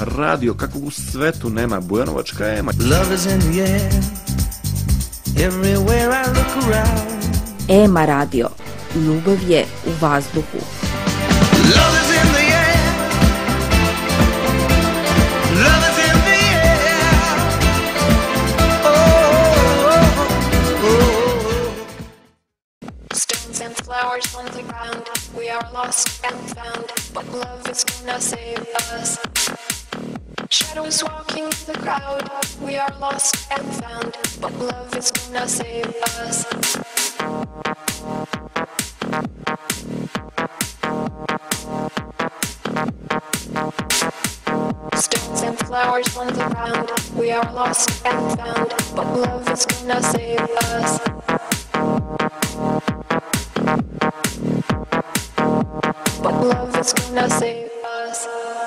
radio kakvog u svetu nema, Bujanovačka Ema. Ema radio, ljubav je u vazduhu. Flowers on the ground, we are lost and found, but love is gonna save us. Shadows walking the crowd, we are lost and found, but love is gonna save us. Stones and flowers on the ground, we are lost and found, but love is gonna save us. But love is gonna save us.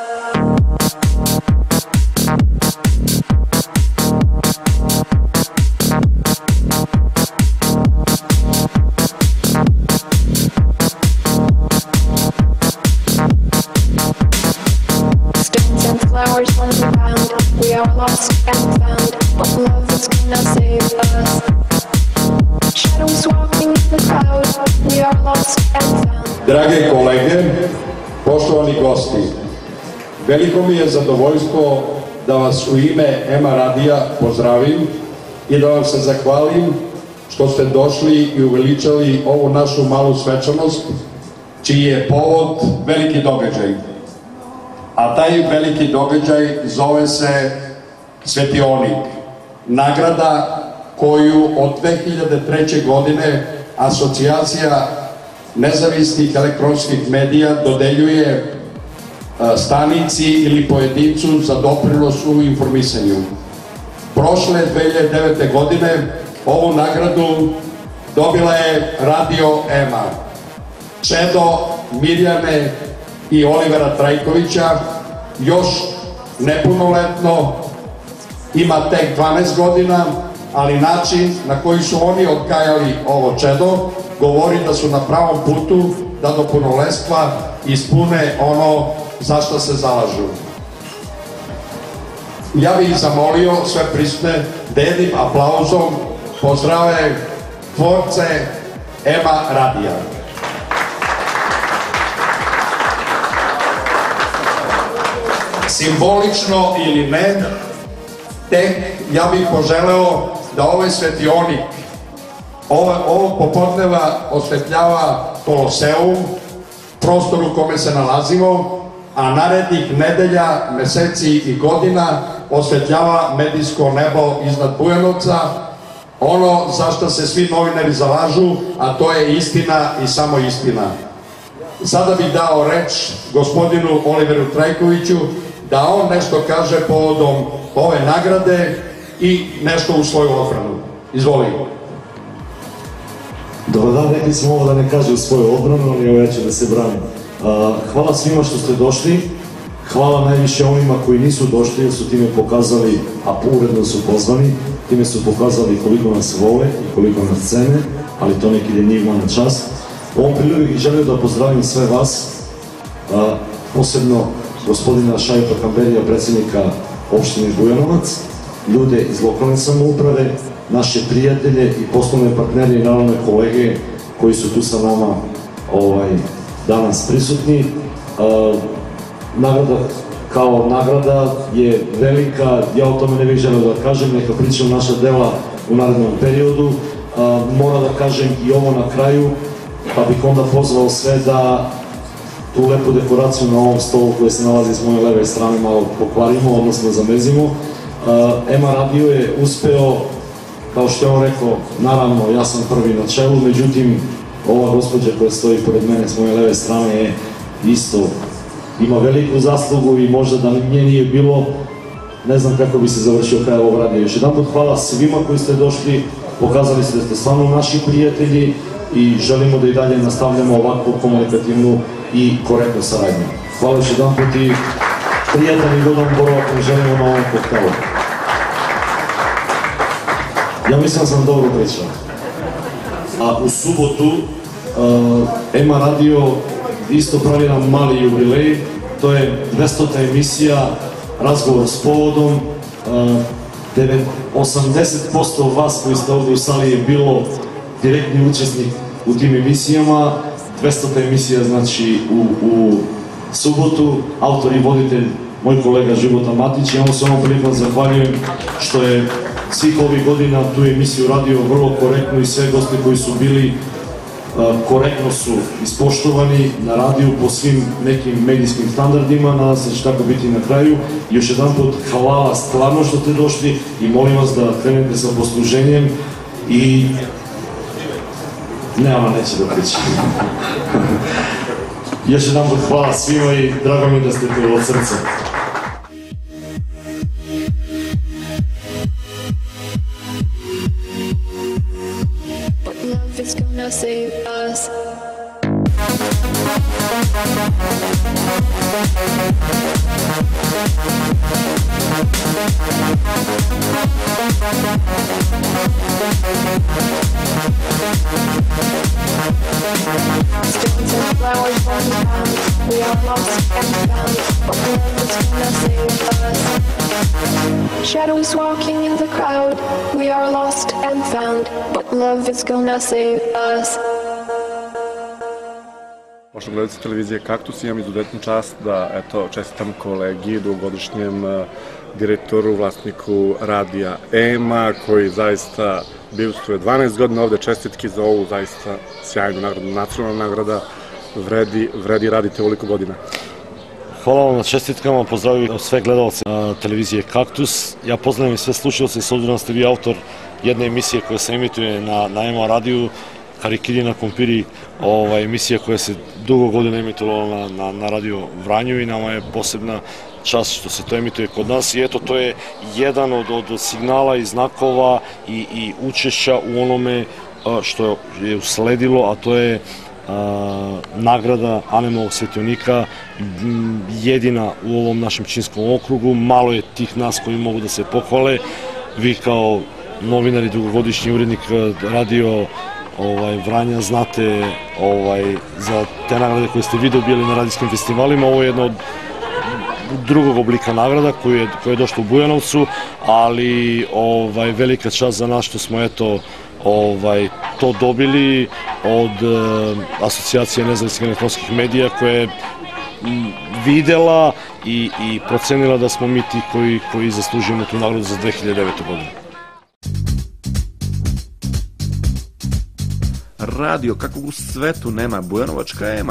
Stones and flowers on the ground, we are lost and found, but love is gonna save us. Shadows walking the crowd, we are lost and found. Drage kolege, poštovani gosti, veliko mi je zadovoljstvo da vas u ime Ema radija pozdravim i da vam se zahvalim što ste došli i uveličali ovu našu malu svečanost, čiji je povod veliki događaj. A taj veliki događaj zove se Svetionik, nagrada koju od 2003. godine Asocijacija nezavisnih elektronskih medija dodeljuje stanici ili pojedincu za doprinos u informisanju. Prošle 2009. godine ovu nagradu dobila je Radio Ema. Čedo Mirjane i Olivera Trajkovića, još nepunoletno, ima tek 12 godina, ali način na koji su oni odgajali ovo čedo govori da su na pravom putu da do punoletstva ispune ono za što se zalažu. Ja bih zamolio sve prisutne da jednim aplauzom pozdrave tvorce Ema radija. Simbolično ili ne, tek ja bih poželeo da ovaj svetionik ovog popodneva osvetljava Koloseum, prostor u kome se nalazimo, a narednih nedelja, meseci i godina osvetljava medijsko nebo iznad Bujanovca, ono za što se svi novinari zalažu, a to je istina i samo istina. Sada bih dao reč gospodinu Oliveru Trajkoviću da on nešto kaže povodom ove nagrade i nešto u svoju odbranu. Izvoli. Dobar dan, rekli smo ovo da ne kaže u svoju odbranu, ali evo ja ću da se branim. Hvala svima što ste došli, hvala najviše onima koji nisu došli jer su time pokazali, a uredno su pozvani, time su pokazali koliko nas vole i koliko nas cene, ali to neki je njima na čast. Ovom priliku bih želio da pozdravim sve vas, posebno gospodina Šaipa Kamberija, predsjednika opštine Bujanovac, ljude iz lokalne samouprave, naše prijatelje i poslovne partnere i naravno kolege koji su tu sa nama danas prisutni. Nagrada kao nagrada je velika, ja o tome ne bih želeo da kažem, neka pričam naša dela u narednom periodu. Moram da kažem i ovo na kraju, pa bih onda pozvao sve da tu lepu dekoraciju na ovom stolu koji se nalazi s moje leve strane malo pokvarimo, odnosno zamezimo. Ema radio je uspeo, kao što je on rekao, naravno ja sam prvi na čelu, međutim ova gospođa koja stoji pored mene s moje leve strane je isto, ima veliku zaslugu i možda da nje nije bilo, ne znam kako bi se završio kraj ovog radija. Još jedan put hvala svima koji ste došli, pokazali ste da ste stvarno naši prijatelji i želimo da i dalje nastavljamo ovakvu komunikativnu i korektnu saradnju. Hvala još jedan put i prijatan i godan boravak koji želimo na ovom koktalu. Ja mislim da sam dobro pričao. A u subotu Ema radio isto pravi nam mali jubilej, to je 200. emisija razgovor s povodom. 80% vas koji ste ovdje u sali je bilo direktni učesnik u tim emisijama. 200. emisija, znači u subotu, autor i voditelj moj kolega Života Matić. Ja mu se ovom prilikom zahvaljujem što je svih ovih godina tu emisiju radio vrlo korektno i sve goste koji su bili korektno su ispoštovani na radiju po svim nekim medijskim standardima. Nadam se da će tako biti na kraju. Još jedan put hvala stvarno što ste došli i molim vas da krenete sa posluženjem i nema, neće da pričam. Još jedan put hvala svima i drago mi da ste tu od srca. Love is gonna save us. Stones and flowers falling down. We are lost and found, but love is gonna save us. Shadows walking in the crowd. We are lost and found, but love is gonna save us. Poštovani gledalci televizije Kaktus, imam izuzetnu čast da čestitam kolegi, dugogodišnjem direktoru, vlasniku radija EMA, koji zaista bivstvuje 12 godina ovde. Čestitki za ovu zaista sjajnu nagradu, nacionalna nagrada, vredi radite ovoliko godina. Hvala vam na čestitkama, pozdravim sve gledalce televizije Kaktus. Ja pozdravim sve slušalce, s obzirom da ste vi autor jedne emisije koja se emituje na EMA radiju, Karikiri na kompiri, emisija koja se dugo godina emitovala na radio Vranju i nama je posebna čast što se to emituje kod nas i eto, to je jedan od signala i znakova i učešća u onome što je usledilo, a to je nagrada Anemovog svetionika, jedina u ovom našem Pčinjskom okrugu. Malo je tih nas koji mogu da se pohvale. Vi kao novinar i dugogodišnji urednik radio Vranja znate za te nagrade koje ste vi dobili na radijskim festivalima. Ovo je jedna od drugog oblika nagrada koja je došla u Bujanovcu, ali velika čast za nas što smo to dobili od Asocijacije nezavisnih elektronskih medija koja je videla i procenila da smo mi ti koji zaslužujemo tu nagradu za 2009. godinu. Radio kakvog u svetu nema, Bujanovačka EMA.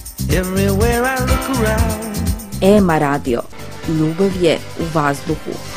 EMA radio. Ljubav je u vazduhu.